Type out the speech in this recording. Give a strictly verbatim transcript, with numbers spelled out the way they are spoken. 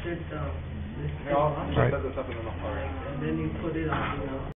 sit down. This Here, I'll thing, set Right. this up in the, alright. and then you put it on the, uh,